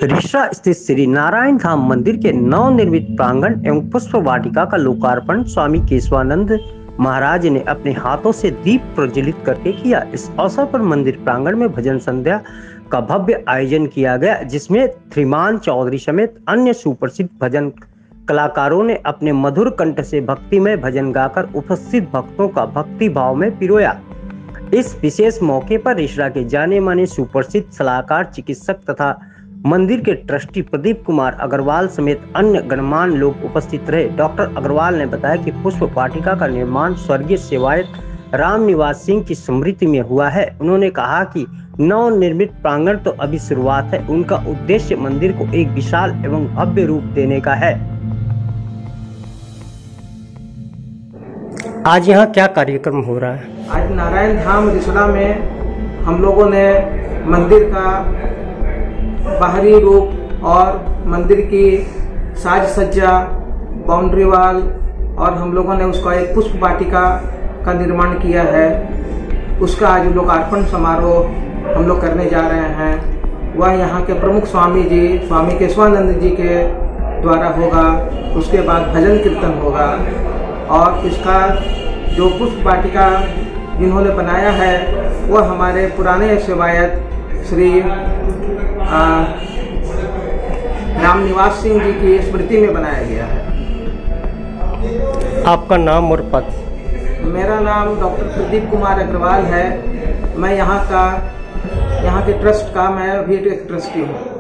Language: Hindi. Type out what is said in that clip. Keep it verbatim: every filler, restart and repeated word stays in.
रिसरा स्थित श्री नारायण धाम मंदिर के नवनिर्मित प्रांगण एवं पुष्प वाटिका का लोकार्पण स्वामी केशवानंद महाराज ने अपने हाथों से दीप प्रज्वलित करके किया। इस अवसर पर मंदिर प्रांगण में भजन संध्या का भव्य आयोजन किया गया, जिसमें श्रीमान चौधरी समेत अन्य सुप्रसिद्ध भजन कलाकारों ने अपने मधुर कंठ से भक्तिमय भजन गाकर उपस्थित भक्तों का भक्ति भाव में पिरोया। इस विशेष मौके पर रिसरा के जाने माने सुप्रसिद्ध सलाहकार, चिकित्सक तथा मंदिर के ट्रस्टी प्रदीप कुमार अग्रवाल समेत अन्य गणमान्य लोग उपस्थित रहे। डॉक्टर अग्रवाल ने बताया कि पुष्प वाटिका का निर्माण स्वर्गीय सेवायत राम निवास सिंह की स्मृति में हुआ है। उन्होंने कहा कि नवनिर्मित प्रांगण तो अभी शुरुआत है, उनका उद्देश्य मंदिर को एक विशाल एवं भव्य रूप देने का है। आज यहाँ क्या कार्यक्रम हो रहा है? आज नारायण धाम रिसरा में हम लोगों ने मंदिर का बाहरी रूप और मंदिर की साज सज्जा, बाउंड्री वाल और हम लोगों ने उसका एक पुष्प वाटिका का निर्माण किया है। उसका आज लोकार्पण समारोह हम लोग करने जा रहे हैं। वह यहाँ के प्रमुख स्वामी जी स्वामी केशवानंद जी के द्वारा होगा। उसके बाद भजन कीर्तन होगा और इसका जो पुष्प वाटिका जिन्होंने बनाया है वह हमारे पुराने सेवायत श्री राम निवास सिंह जी की स्मृति में बनाया गया है। आपका नाम और पद? मेरा नाम डॉक्टर प्रदीप कुमार अग्रवाल है। मैं यहाँ का यहाँ के ट्रस्ट का मैं भी एक ट्रस्टी हूँ।